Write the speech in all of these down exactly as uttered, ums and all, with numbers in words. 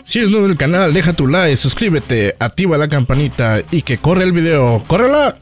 Si eres nuevo en el canal, deja tu like, suscríbete, activa la campanita y que corre el video. ¡Córrela!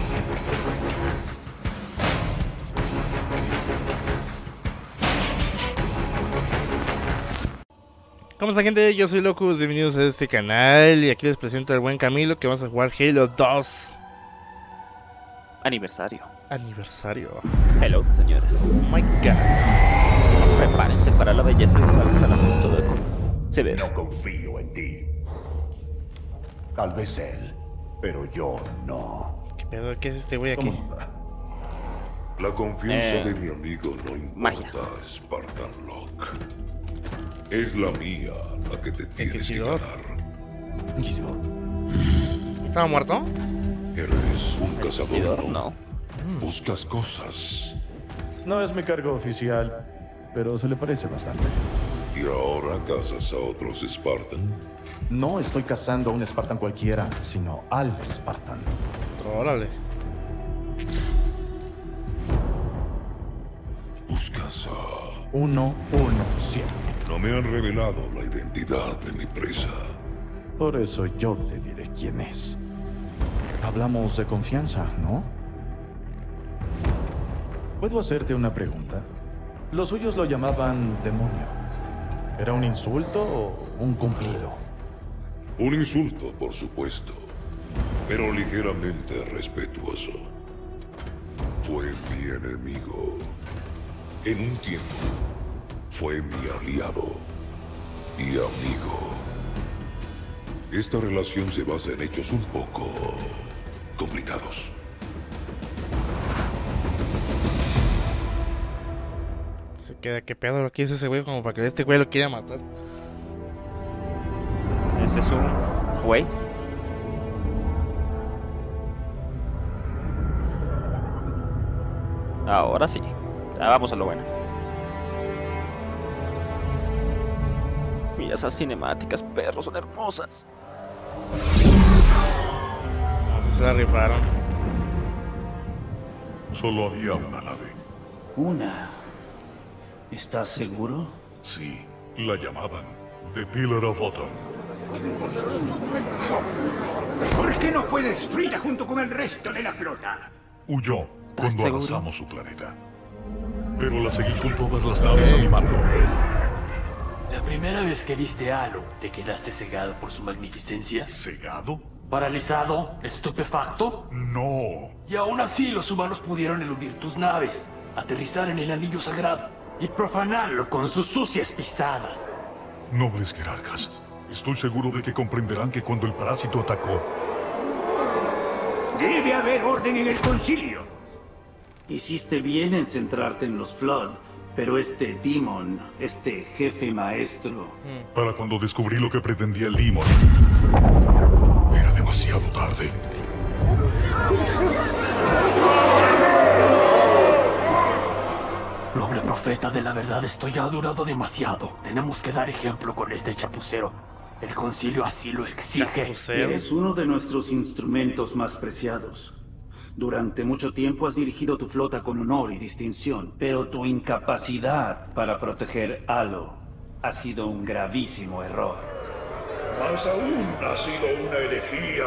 ¿Cómo está, gente? Yo soy Locus, bienvenidos a este canal y aquí les presento al buen Camilo que vamos a jugar Halo dos. Aniversario. Aniversario. Hello, señores. Oh my god. Prepárense para la belleza visual que están a punto de se ve. No confío en ti. Tal vez él, pero yo no. ¿Qué pedo? ¿Qué es este güey aquí? La confianza Eh, de mi amigo no magia. importa, Spartan Locke. Es la mía la que te tienes que Inquisidor. ganar. Inquisidor. ¿Estaba muerto? Eres un cazador, Inquisidor, ¿no? no. Buscas cosas. No es mi cargo oficial, pero se le parece bastante. ¿Y ahora cazas a otros Spartan? No estoy cazando a un Spartan cualquiera, sino al Spartan. Órale. Buscas a... uno uno siete. No me han revelado la identidad de mi presa. Por eso yo te diré quién es. Hablamos de confianza, ¿no? ¿Puedo hacerte una pregunta? Los suyos lo llamaban demonio. ¿Era un insulto o un cumplido? Un insulto, por supuesto, pero ligeramente respetuoso. Fue mi enemigo. En un tiempo, fue mi aliado y amigo. Esta relación se basa en hechos un poco complicados. Se queda, ¿qué pedo? ¿Qué es ese güey? Como para que este güey lo quiera matar. Ese es un güey. Ahora sí. Ya vamos a lo bueno. Mira esas cinemáticas, perros, son hermosas. No sé si se la rifaron. Solo había una nave. Una. ¿Estás seguro? Sí, la llamaban The Pillar of Autumn. ¿Por qué no fue destruida junto con el resto de la flota? Huyó ¿Estás cuando seguro? arrasamos su planeta. Pero la seguí con todas las naves a mi mando. La primera vez que viste a Halo, ¿te quedaste cegado por su magnificencia? ¿Cegado? ¿Paralizado? ¿Estupefacto? No. Y aún así los humanos pudieron eludir tus naves, aterrizar en el anillo sagrado y profanarlo con sus sucias pisadas. Nobles jerarcas, estoy seguro de que comprenderán que cuando el parásito atacó, Debe haber orden en el concilio. Hiciste bien en centrarte en los Flood, pero este Demon, este jefe maestro... para cuando descubrí lo que pretendía el Demon, era demasiado tarde. Noble profeta de la verdad, esto ya ha durado demasiado. Tenemos que dar ejemplo con este chapucero. El concilio así lo exige. Chapucero. Eres uno de nuestros instrumentos más preciados. Durante mucho tiempo has dirigido tu flota con honor y distinción, pero tu incapacidad para proteger Halo ha sido un gravísimo error. Más aún ha sido una herejía.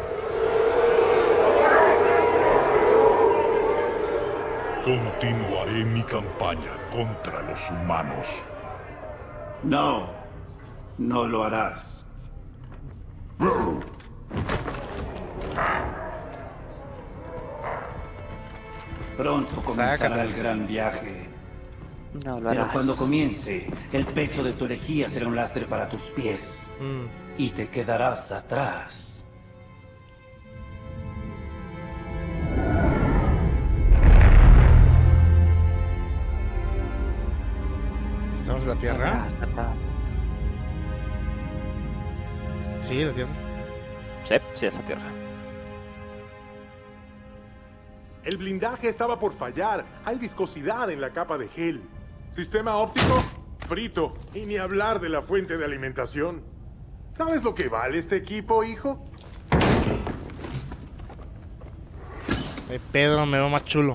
Continuaré mi campaña contra los humanos. No, no lo harás. Pronto comenzará Sácate. el gran viaje. No lo Pero harás. cuando comience, el peso de tu herejía será un lastre para tus pies. Mm. Y te quedarás atrás. ¿Estamos en la Tierra? Atrás, atrás. Sí, la Tierra. Sí, sí es la Tierra. El blindaje estaba por fallar. Hay viscosidad en la capa de gel. Sistema óptico, frito. Y ni hablar de la fuente de alimentación. ¿Sabes lo que vale este equipo, hijo? El pedo me va más chulo.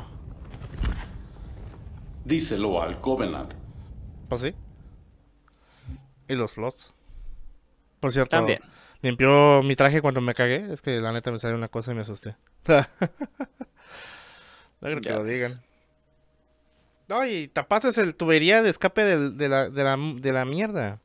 Díselo al Covenant. ¿Pues sí? ¿Y los slots? Por cierto, También. limpió mi traje cuando me cagué. Es que la neta me salió una cosa y me asusté. No creo que Ya, lo pues. digan. No, y tapaste el tubería de escape del- de, la, de, la, de la mierda.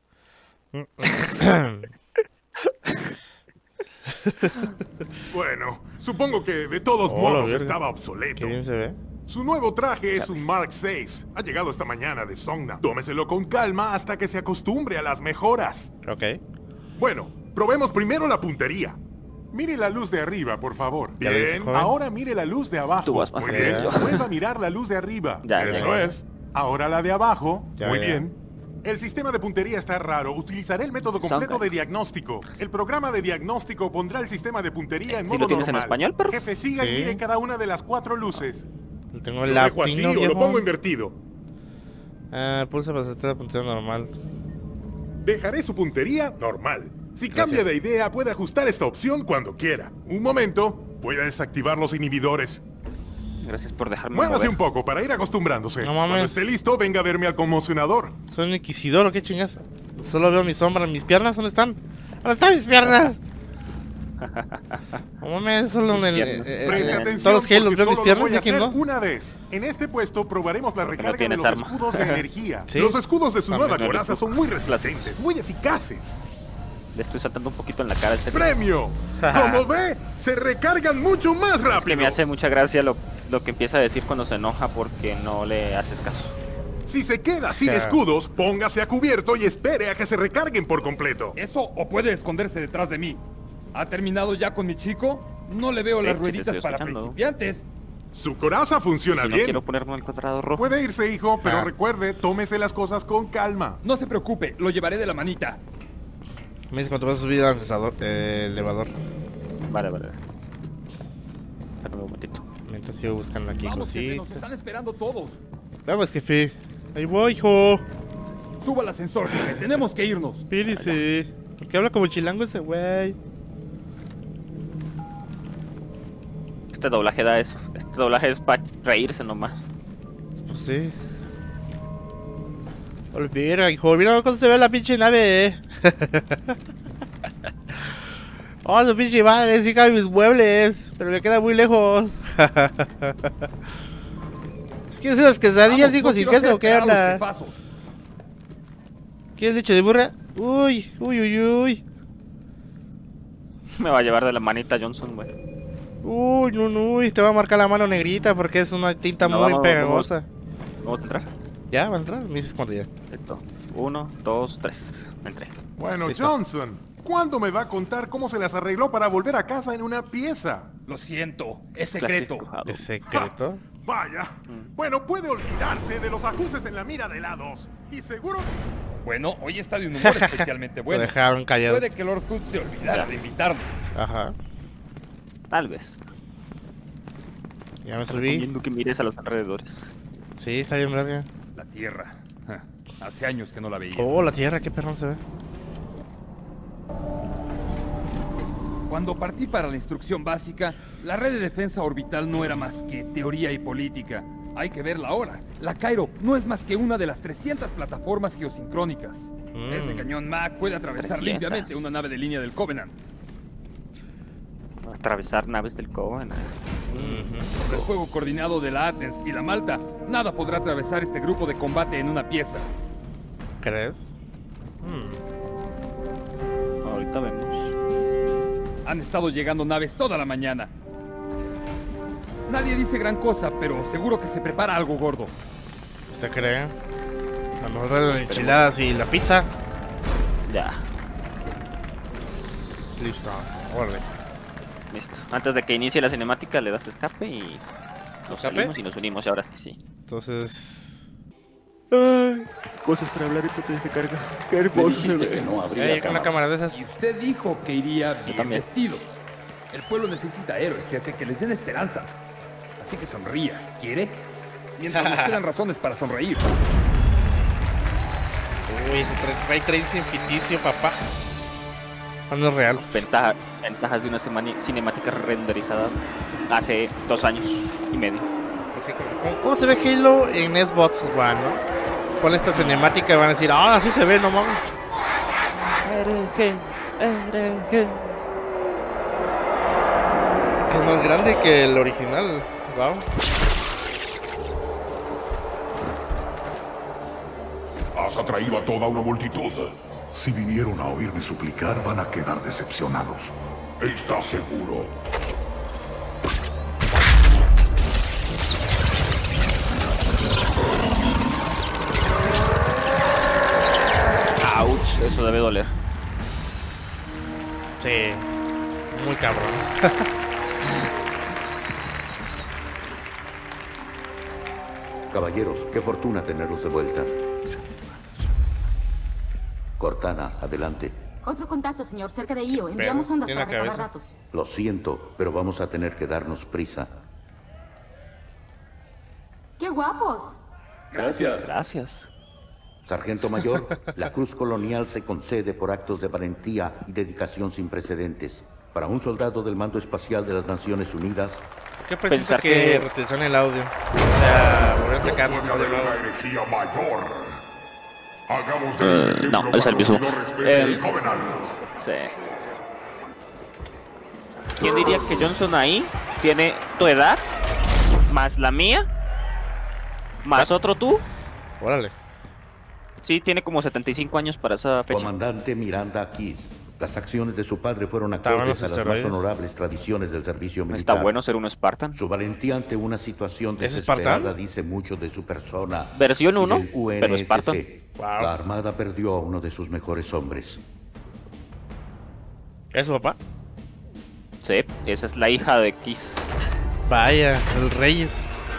Bueno, supongo que de todos Oh, la modos verga. estaba Qué obsoleto. bien se ve. Su nuevo traje es Ya un ves. Mark seis. Ha llegado esta mañana de Songnam. Tómeselo con calma hasta que se acostumbre a las mejoras. Ok. Bueno, probemos primero la puntería. Mire la luz de arriba, por favor. Ya ves, Bien, joven. ahora mire la luz de abajo. Tú vas más Muy allá. bien, vuelva a mirar la luz de arriba. Ya, ya, Eso ya. es. Ahora la de abajo. Ya, Muy ya. bien. El sistema de puntería está raro. Utilizaré el método completo Songa. de diagnóstico. El programa de diagnóstico pondrá el sistema de puntería en ¿Sí modo lo tienes en normal. español, perro? Jefe, siga Sí. y mire cada una de las cuatro luces. Lo tengo ¿Lo latino, dejo así o viejo. lo pongo invertido? Ah, pulsa para hacer la puntería normal. Dejaré su puntería normal. Si Gracias. cambia de idea, puede ajustar esta opción cuando quiera. Un momento, voy a desactivar los inhibidores. Gracias por dejarme Muévase mover. un poco para ir acostumbrándose. No mames. Cuando esté listo, venga a verme al conmocionador. Soy un inquisidor, ¿o qué chingas? Solo veo mi sombra. ¿Mis piernas dónde están? ¿Dónde están mis piernas? No mames, solo en el... piernas. eh, eh, Preste eh, atención todos los Halos porque veo mis solo lo piernas, voy a ¿y quién hacer no? una vez. En este puesto probaremos la Porque no recarga de tienes los arma. escudos de energía. ¿Sí? Los escudos de su También. nueva coraza son muy Clásicos. resistentes, muy eficaces. Le estoy saltando un poquito en la cara a este. ¡Premio! Como ve, se recargan mucho más rápido. Es que me hace mucha gracia lo, lo que empieza a decir cuando se enoja porque no le haces caso. Si se queda sin Ja. escudos, póngase a cubierto y espere a que se recarguen por completo. Eso o puede esconderse detrás de mí. ¿Ha terminado ya con mi chico? No le veo Sí, las sí te rueditas estoy para escuchando. principiantes. Su coraza funciona Si no bien. quiero ponerme el cuadrado rojo. Puede irse, hijo, pero Ah. recuerde, tómese las cosas con calma. No se preocupe, lo llevaré de la manita. Me dice cuánto vas a subir al ascensor, eh, elevador. Vale, vale. Espérame un momentito. Mientras sigo buscando aquí Vamos, jefe, nos cositas. están esperando todos. Vamos, jefe. Ahí voy, hijo. Suba al ascensor, jefe. Tenemos que irnos. Espérese. ¿Por qué habla como chilango ese güey? Este doblaje da eso. Este doblaje es para reírse nomás. Pues sí. Olvida, hijo. Mira cómo se ve la pinche nave, eh. Oh, su pinche madre, sí cabe mis muebles. Pero me queda muy lejos. Es que esas quesadillas, Vamos, digo, no sin quiero queso, hacer ¿qué esperar a los onda? jefazos. ¿Quieres leche de burra? Uy, uy, uy, uy. Me va a llevar de la manita Johnson, güey. Uy, no, no, uy, te va a marcar la mano negrita porque es una tinta No, muy vamos, pegajosa. ¿Vamos a entrar? ¿Ya? ¿Vas a entrar? Me dices cuánto ya. Perfecto. Uno, dos, tres. Entré. Bueno, Listo. Johnson, ¿cuándo me va a contar cómo se las arregló para volver a casa en una pieza? Lo siento, es secreto. Clasificado. ¿Es secreto? Vaya. Bueno, puede olvidarse de los ajustes en la mira de lados. Y seguro... Bueno, hoy está de un humor especialmente Lo bueno. dejaron callado. Puede que Lord Hood se olvidara Ya. de invitarme. Ajá. Tal vez. Ya me subí. Recomiendo que mires a los alrededores. Sí, está bien, verga. La tierra. Ja, hace años que no la veía. Oh, la tierra, qué perrón se ve. Cuando partí para la instrucción básica, la red de defensa orbital no era más que teoría y política. Hay que verla ahora. La Cairo no es más que una de las trescientas plataformas geosincrónicas. Mm. Ese cañón Mac puede atravesar trescientas. limpiamente una nave de línea del Covenant. Atravesar naves del Covenant. Con el fuego coordinado de la Athens y la Malta, nada podrá atravesar este grupo de combate en una pieza. ¿Crees? Hmm. Ahorita vemos. Han estado llegando naves toda la mañana. Nadie dice gran cosa, pero seguro que se prepara algo gordo. ¿Usted cree? A lo mejor las enchiladas y la pizza. Ya. Listo. Órale. Listo. Antes de que inicie la cinemática le das escape y nos ¿Escape? salimos y nos unimos y ahora sí sí. Entonces... Ay, cosas para hablar y potencia se carga. Qué hermoso se ve. Eh, con una cámara de esas. Y usted dijo que iría bien también. vestido. El pueblo necesita héroes, jefe, que les den esperanza. Así que sonría. ¿Quiere? Mientras nos quedan razones para sonreír. Uy, Ray Tracing ficticio, papá. No es real. Ventaja, ventajas de una semani- cinemática renderizada hace dos años y medio. Así como- ¿Cómo, cómo se ve Halo en Xbox One, no? Pon esta cinemática y van a decir, ahora sí se ve, no mames. Eren Hill. Es más grande que el original. Wow. Has atraído a toda una multitud. Si vinieron a oírme suplicar, van a quedar decepcionados. ¿Estás seguro? Ouch, eso debe doler. Sí, muy cabrón. Caballeros, qué fortuna tenerlos de vuelta. Cortana, adelante. Otro contacto, señor, cerca de Io. Enviamos ondas para recabar datos. Lo siento, pero vamos a tener que darnos prisa. ¡Qué guapos! Gracias. Gracias. Sargento Mayor, la Cruz Colonial se concede por actos de valentía y dedicación sin precedentes. Para un soldado del Mando Espacial de las Naciones Unidas... ¿Qué precisa que, que retención el audio? O sea, volver a sacar el audio nuevo. Energía mayor. Hagamos de uh, no, es el mismo. Eh, sí. ¿Quién diría que Johnson ahí tiene tu edad, más la mía, más ¿Ah? otro tú? Órale. Sí, tiene como setenta y cinco años para esa fecha. Comandante Miranda Kiss. Las acciones de su padre fueron acordes a las más honorables tradiciones del servicio militar. Está bueno ser un Spartan. Su valentía ante una situación desesperada dice mucho de su persona. Versión uno, pero Spartan. Wow. La Armada perdió a uno de sus mejores hombres. ¿Es su papá? Sí, esa es la hija de Kiss. Vaya, el Reyes.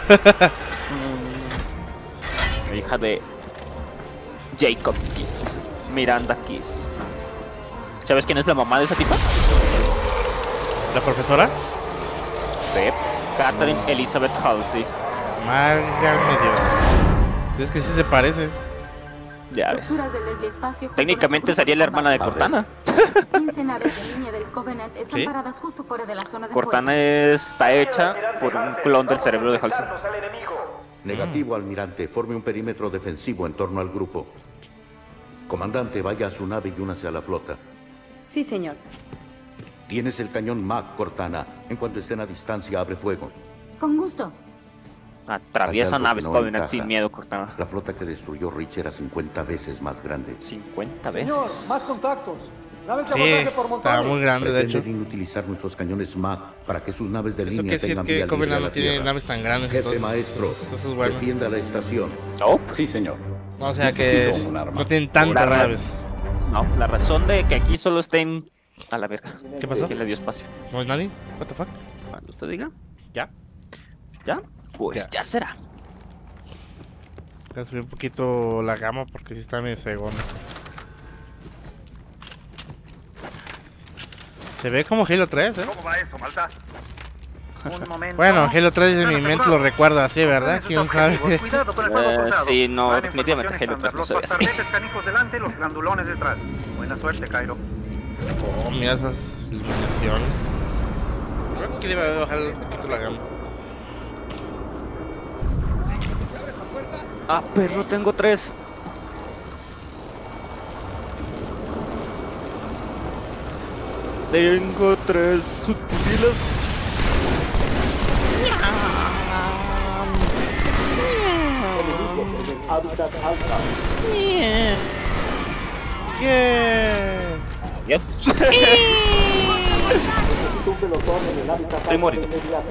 La hija de Jacob Kiss. Miranda Kiss. ¿Sabes quién es la mamá de esa tipa? ¿La profesora? Sí, Catherine Elizabeth Halsey. Válgame Dios. Es que sí se parece. Ya ves. Técnicamente sería la hermana de Cortana. quince naves de línea del Covenant están ¿Sí? paradas justo fuera de la zona de Cortana está hecha por un clon del cerebro de Halsey. Negativo, almirante. Forme un perímetro defensivo en torno al grupo. Comandante, vaya a su nave y únase a la flota. Sí, señor. Tienes el cañón Mac, Cortana. En cuanto estén a distancia, abre fuego. Con gusto. Atraviesa naves no Covenant encaja. Sin miedo, Cortana. La flota que destruyó Rich era cincuenta veces más grande. ¿cincuenta veces? Señor, más contactos. Naves de sí, abordaje por está muy grande, de hecho. Pretenden utilizar nuestros cañones Mac para que sus naves de Eso línea que tengan que vía Covenant libre a no la tiene tierra. naves tan grandes. Jefe entonces, maestro, eso es bueno. defienda la estación. Oh. Sí, señor. No, o sea Necesito que un arma. no tienen tantas la naves. No, la razón de que aquí solo estén a la verga. ¿Qué pasó? ¿Quién le dio espacio? ¿No hay nadie? What the fuck? Cuando usted diga. ¿Ya? ¿Ya? Pues ya, ya será. Voy a subir un poquito la gama porque sí está medio cegón. Se ve como Halo tres, ¿eh? ¿Cómo va eso, Malta? Un momento. Bueno, Halo tres en mi mente lo recuerdo así, ¿verdad? ¿Quién sabe? Cuidado con el fuego Eh, cruzado. sí, no, Plan definitivamente información Halo tres no se estándar. ve Los así. bastardetes canijos delante, los grandulones detrás. Buena suerte, Cairo. Oh, mira esas iluminaciones. Creo que debe bajar un poquito la gama. Ah, perro, tengo tres. Tengo tres subfusiles. Yeah. Estoy morido.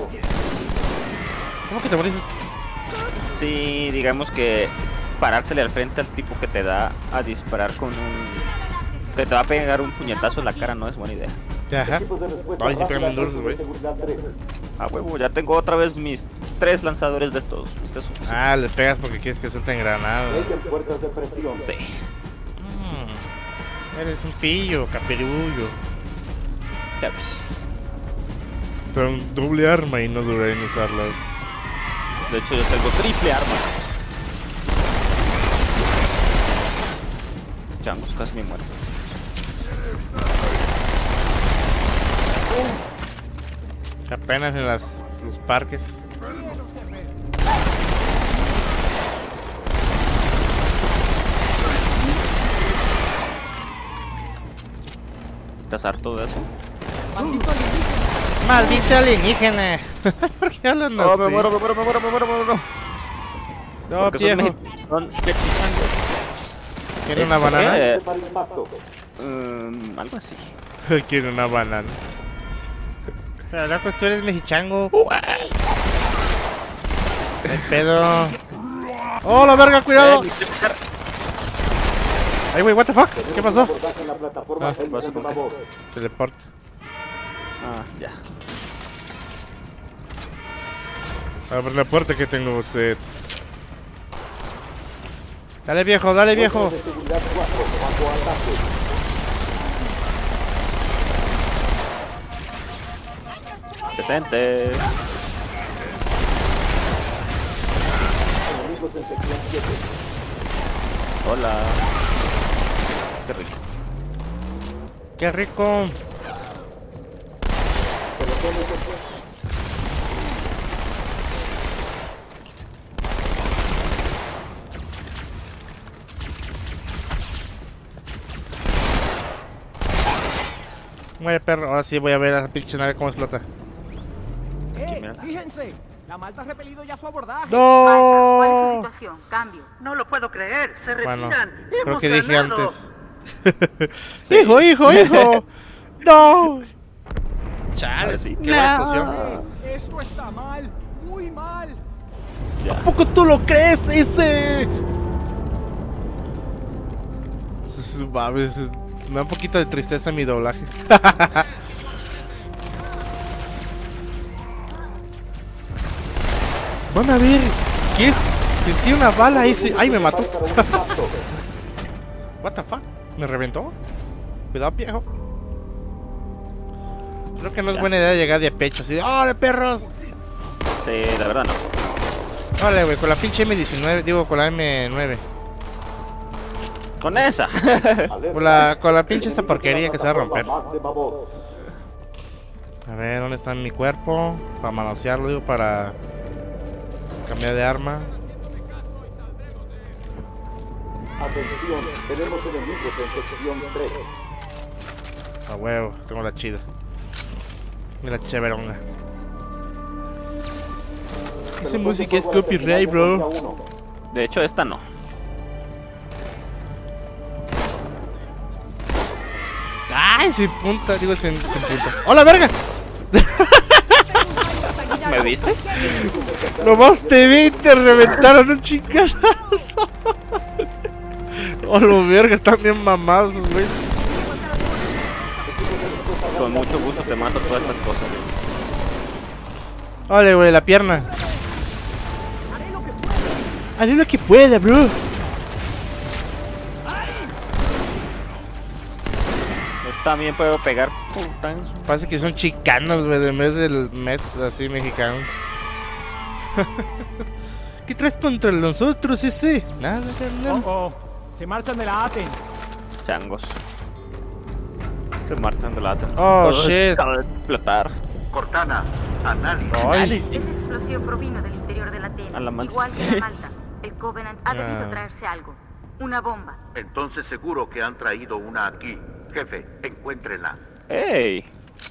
¿Cómo que te morís? Sí, digamos que parársele al frente al tipo que te da a disparar con un... que te va a pegar un puñetazo en la cara no es buena idea. Ajá. Ay, sí pegan duros, güey. Ah, huevo, ya tengo otra vez mis tres lanzadores de estos. estos ah, le pegas porque quieres que suelten granadas. Sí. Mm, eres un pillo, capirullo. Ya ves. Pero un doble arma y no duré en usarlas. De hecho, yo tengo triple arma. Changos, casi me muero. Apenas en las, los parques. ¿Estás harto de eso? Maldito alienígena. ¿Por qué hablan así? Oh, me muero, me muero, me muero, me muero, me muero. No, Porque viejo. son, mex- son mexicanos. ¿Quiere una Este, banana? eh, um, algo así. Quiere una banana. Pero loco, tú eres mexichango. El pedo. ¡Oh, la verga! ¡Cuidado! Ay, güey, what the fuck? ¿Qué pasó? Ah, ¿Qué pasó con qué? teleporte. Ah, ya. Abre la puerta que tengo usted. Dale, viejo, dale, viejo. Presente. Hola. Qué rico. Qué rico. Muere, perro. Ahora sí voy a ver a la pinche nave cómo explota. ¡Eh! ¡Fíjense! La Malta ha repelido ya su abordaje. ¡No! ¿Cuál es su situación? Cambio. No lo puedo creer. Se retiran. Bueno, creo Hemos que dije ganado. antes. Sí. Hijo, hijo, hijo. No. Chale, sí. Qué buena explosión. Eh, Esto está mal. Muy mal. Ya. ¿A poco tú lo crees, ese? Mames, me da un poquito de tristeza mi doblaje. Van a ver, ¿qué es? Sentí una bala ese. ¡Ay, me mató! What the fuck? ¿Me reventó? Cuidado, viejo. Creo que no es Ya. buena idea llegar de pecho así. ¡Oh, perros! Sí, la verdad no. Vale, güey, con la pinche eme diecinueve, digo, con la eme nueve. Con esa. Con la, con la pinche esta porquería que se va a romper. A ver, ¿dónde está mi cuerpo? Para manosearlo, digo, para cambiar de arma. Atención, tenemos enemigos en sección tres. A huevo, tengo la chida. Y la chéveronga. Esa música es copyright, bro. De hecho, esta no. Ay, sin punta, digo sin, sin punta. ¡Hola, verga! ¿Me viste? Nomás te vi y te reventaron un chingadazo. Oh, los vergas, están bien mamados, güey. Con mucho gusto te mato todas estas cosas. Vale, güey, la pierna. Haré lo que pueda, bro. Yo también puedo pegar putas. Parece que son chicanos, güey, en vez del Mets así mexicanos. ¿Qué traes contra nosotros ese? Nada, carnal. Oh, oh. Se marchan de la Athens. Changos. Se marchan de la Athens. Oh, shit. Acaba de explotar. Cortana, análisis. Ay. Esa explosión provino del interior de la A la Atenas, madre. igual que la Malta. El Covenant ha debido Ah. traerse algo. Una bomba. Entonces seguro que han traído una aquí. Jefe, encuéntrela. ¡Ey!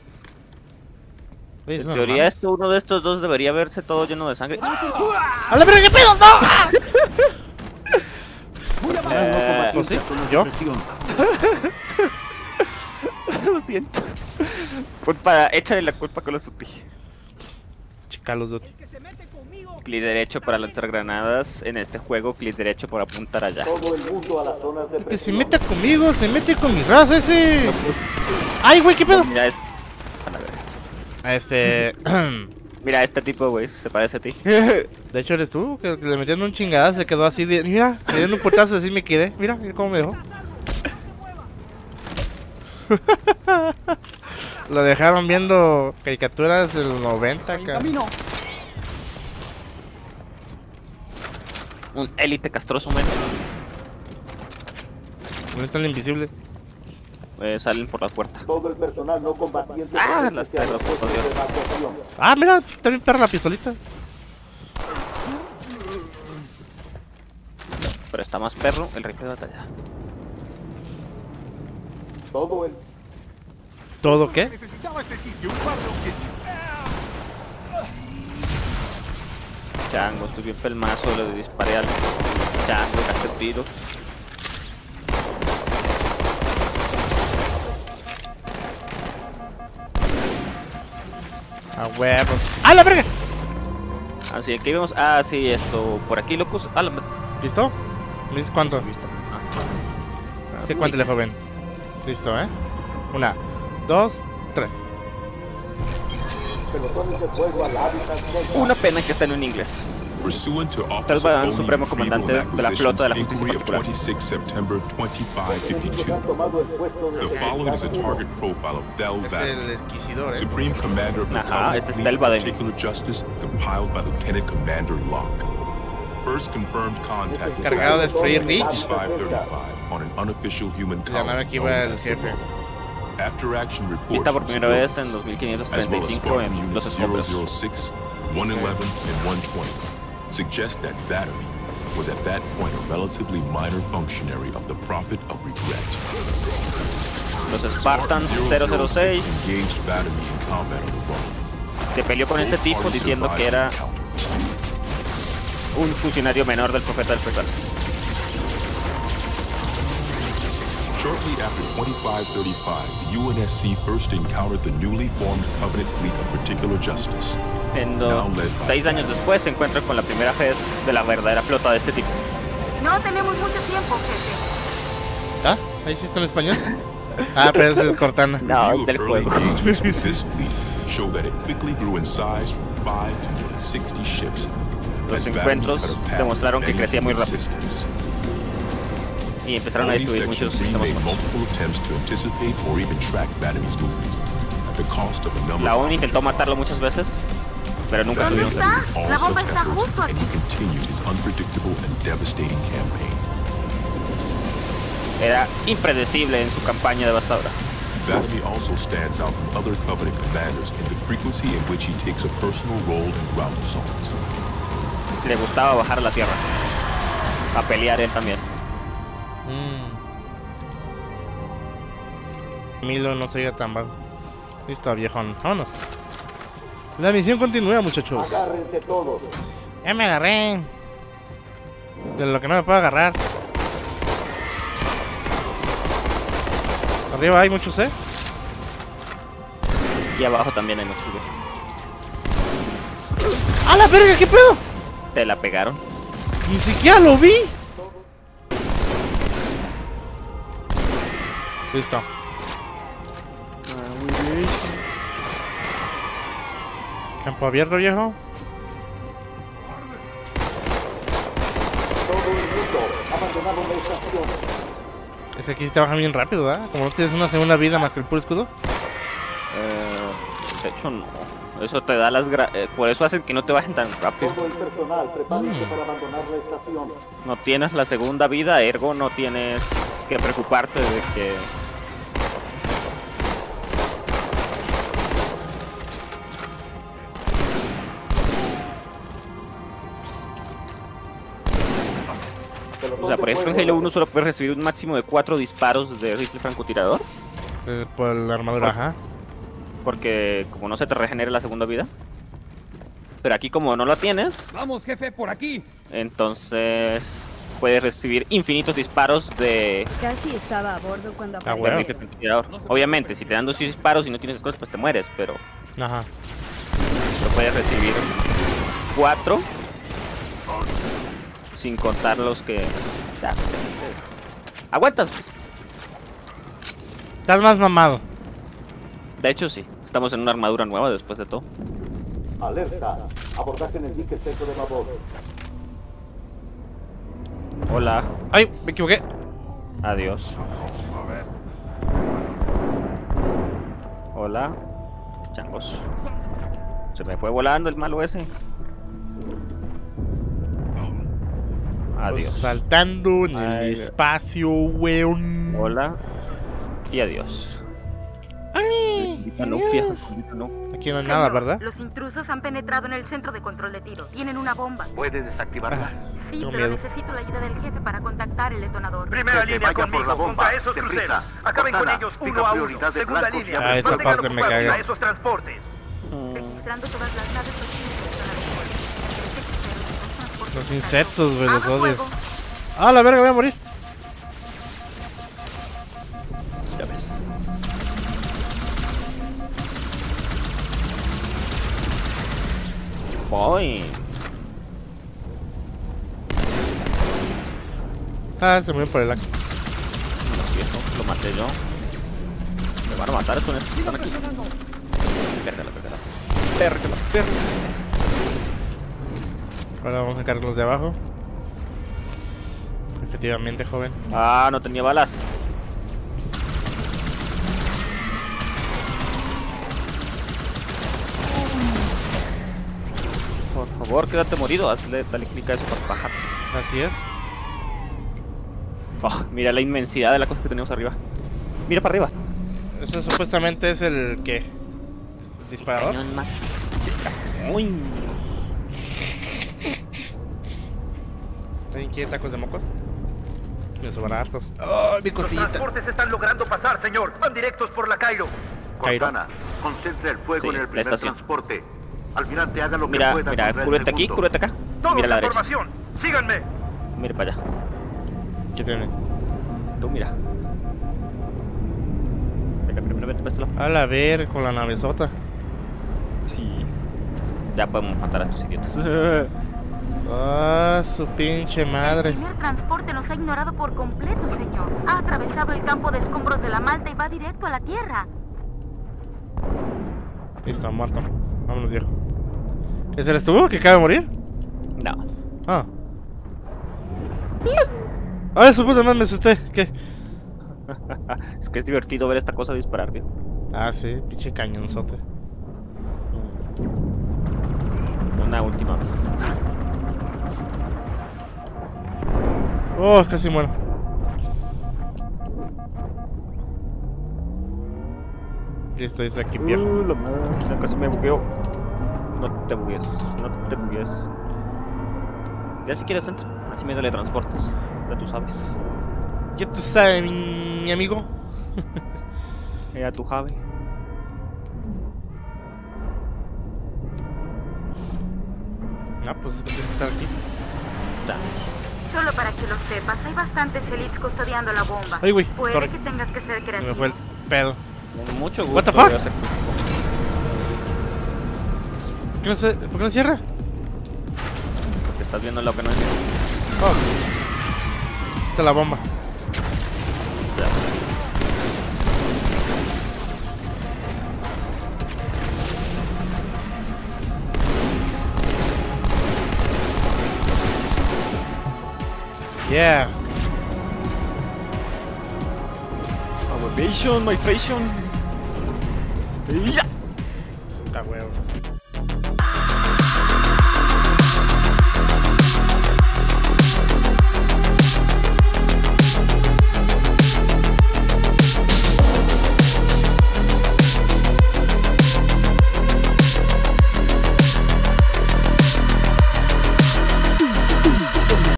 Oye, En no teoría, mames. esto, uno de estos dos debería verse todo lleno de sangre. ¡A la verga, qué pedo! ¡No! Eh, ¿Oh, sí? ¿Yo? Lo siento. Culpa, échale la culpa con los Duty. Chica, los dos. Clic derecho para lanzar granadas en este juego, clic derecho para apuntar allá. Todo el mundo a las zonas de El que se presión. meta conmigo, se mete con mi raza ese. ¡Ay, güey, qué pedo! Mira, es- a la verga. Este. Mira, este tipo, güey, se parece a ti. De hecho, eres tú, que le metieron un chingadazo, se quedó así de. Mira, me dieron un portazo, así me quedé. Mira, mira cómo me dejó. Lo dejaron viendo caricaturas de los noventa, acá. Un élite castroso, menos. ¿Dónde está el invisible? Eh, salen por la puerta. Todo el personal no combatiente. Ah, las perras, por Dios. Ah, mira, también perra la pistolita. Pero está más perro el rifle de batalla. Todo el. ¿Todo qué? Necesitaba este sitio, un par de objetivos. Chango, estoy bien pelmazo, le disparé al chango, gasté tiro. A huevos. ¡Ah, la verga! Así que vemos. Ah, sí, esto. Por aquí, locos. Ah, la... ¿Listo? ¿Me dices cuánto? Listo. Ah. Sí, cuéntale, joven. Listo, ¿eh? Una, dos, tres. Una pena que está en inglés. Pursuant to Tal Office vez of el supremo comandante de la flota de la justicia inquiry of particular. twenty-six September twenty-five fifty-two. The following is a target profile of Del Es Vadim, el esquisidor, ¿eh? Supreme Commander of the Ajá, este es Fleet Del of Vadim. Particular Justice, compiled by Lieutenant Commander Locke. First confirmed contact with Encargado de destruir Reach. twenty-five thirty-five on an unofficial human La nave colony aquí known va el as the jefe. Bubble. After action reports Vista por from primera vez en civilians, dos mil quinientos as treinta y well as cinco Spartan en los Units zero escombros. zero six, one eleven, and one twenty, suggest that Battery was at that point a relatively minor functionary of the Prophet of Regret. Los Spartans cero cero seis engaged Battery in combat on the Bubble. se peleó con este tipo diciendo que era un funcionario menor del profeta del pesar. Shortly after twenty-five thirty-five, the U N S C first encountered the newly formed Covenant Fleet of Particular Justice. En do- seis años después se encuentra con la primera vez de la verdadera flota de este tipo. No tenemos mucho tiempo, jefe. ¿Ah? ¿Ahí sí está en español? Ah, pero ese es Cortana. No, Review del of early juego. engagements with this fleet show that it quickly grew in size from five to nearly sixty ships. Los as Battery encuentros cut a path demostraron to que many crecía muy human rápido. systems. Y empezaron a Only destruir muchos Section three sistemas made humanos. multiple attempts to anticipate or even track Battery's movements, at the cost of a number La of O N U intentó matarlo muchas veces, pero nunca ¿Dónde estuvieron está? cerca. all La bomba such está efforts, justo and aquí. he continued his unpredictable and devastating campaign. Era impredecible en su campaña devastadora. Battery also stands out from other Covenant commanders in the frequency in which he takes a personal role in ground assaults. Le gustaba bajar a la tierra, a pelear él también. Mm. Milo no se oiga tan bajo. Listo, viejón. Vámonos. La misión continúa, muchachos. Agárrense todos. Ya me agarré. De lo que no me puedo agarrar. Arriba hay muchos, ¿eh? Y abajo también hay muchos. ¡A la verga! ¿Qué pedo? Te la pegaron. Ni siquiera lo vi. Listo. Campo abierto, viejo. Todo el mundo, abandonaron la estación. Ese aquí sí te baja bien rápido, ¿verdad? Como no tienes una segunda vida más que el puro escudo. Eh, de hecho, no. Eso te da las gra eh, por eso hacen que no te bajen tan rápido. Todo el personal, prepárense Mm. para abandonar la estación. No tienes la segunda vida, ergo no tienes que preocuparte de que... O sea, por ejemplo, en Halo uno solo puedes recibir un máximo de cuatro disparos de rifle francotirador. Eh, por la armadura, ajá. Porque como no se te regenera la segunda vida. Pero aquí como no la tienes, Vamos, jefe, por aquí. entonces puedes recibir infinitos disparos de, Casi estaba a bordo cuando Ah, de bueno. rifle francotirador. Obviamente, si te dan dos disparos y no tienes cosas, pues te mueres, pero, Ajá. pero puedes recibir cuatro. Sin contar los que... Ya, pues, este, aguantas, pues. Estás más mamado. De hecho, sí. Estamos en una armadura nueva después de todo. Alerta, abordaje en el dique seco de babor. Hola. Ay, me equivoqué. Adiós. Hola. Changos. Se me fue volando el malo ese. Adiós. Saltando en el Ay, espacio, weón. Hola. Y adiós. Ay. No, viejo, no. Aquí no hay nada, ¿verdad? Los intrusos han penetrado en el centro de control de tiro. Tienen una bomba. ¿Puede desactivarla? Ah, sí, pero miedo. necesito la ayuda del jefe para contactar el detonador. Primera línea conmigo contra esos cruceros. Acaben con ellos uno a uno. Segunda línea. Ah, esa parte me caga. A esos transportes. Registrando todas las naves posibles. Los insectos, güey, los odio. Ah, la verga, voy a morir. Ya ves. Voy. Ah, se murió por el acto. No, viejo, lo maté yo. Me van a matar estos que están aquí. Pérgala, pérgala. Pérgala, pérgala. Ahora vamos a sacar los de abajo. Efectivamente, joven. Ah, no tenía balas. Por favor, quédate morido. Hazle, dale clic a eso para bajar. Así es. Oh, mira la inmensidad de la cosa que tenemos arriba. Mira para arriba. Eso supuestamente es el ¿qué? ¿Disparador? Uy. ¿Alguien quiere tacos de mocos? Me sobran hartos. ¡Oh, mi Los cosita! transportes están logrando pasar, señor. Van directos por la Cairo. Cortana, concentre el fuego Sí, en el la primer estación. transporte. Almirante, haga lo que Mira, pueda mira, contra el cúbrete aquí, segundo. cúbrete acá. Todos Mira a la en derecha. formación. Síganme. Mira para allá. ¿Qué tiene? Tú mira. Venga, primero vete para este lado. A la ver, con la navezota. Sí. Ya podemos matar a estos idiotas. Ah, su pinche madre. El primer transporte nos ha ignorado por completo, señor. Ha atravesado el campo de escombros de la Malta y va directo a la Tierra. Listo, muerto. Vámonos, viejo. ¿Ese eres tú que acaba de morir? No. Ah. Ay, su puta madre, me asusté. ¿Qué? Es que es divertido ver esta cosa disparar, tío. Ah, sí, pinche cañonzote. Una última vez. Oh, casi muero. Listo, estoy aquí, viejo. Uh, la máquina casi me bugueó. No te bugues, no te bugues. Ya si quieres entra, así me transportes. Ya tú sabes. Ya tú sabes, mi, mi amigo. Ya tú sabes. No, pues es que tienes que estar aquí. Ya. Solo para que lo sepas, hay bastantes elites custodiando la bomba. Ay, güey, Puede sorry. que tengas que ser Se creativo. me fue el pedo. Con mucho gusto. What the fuck? voy a hacer- ¿Por qué no, se, ¿por qué no cierra? Porque estás viendo lo que no es. Oh. Esta es la bomba. Yeah. Our vision, my fashion. Yeah.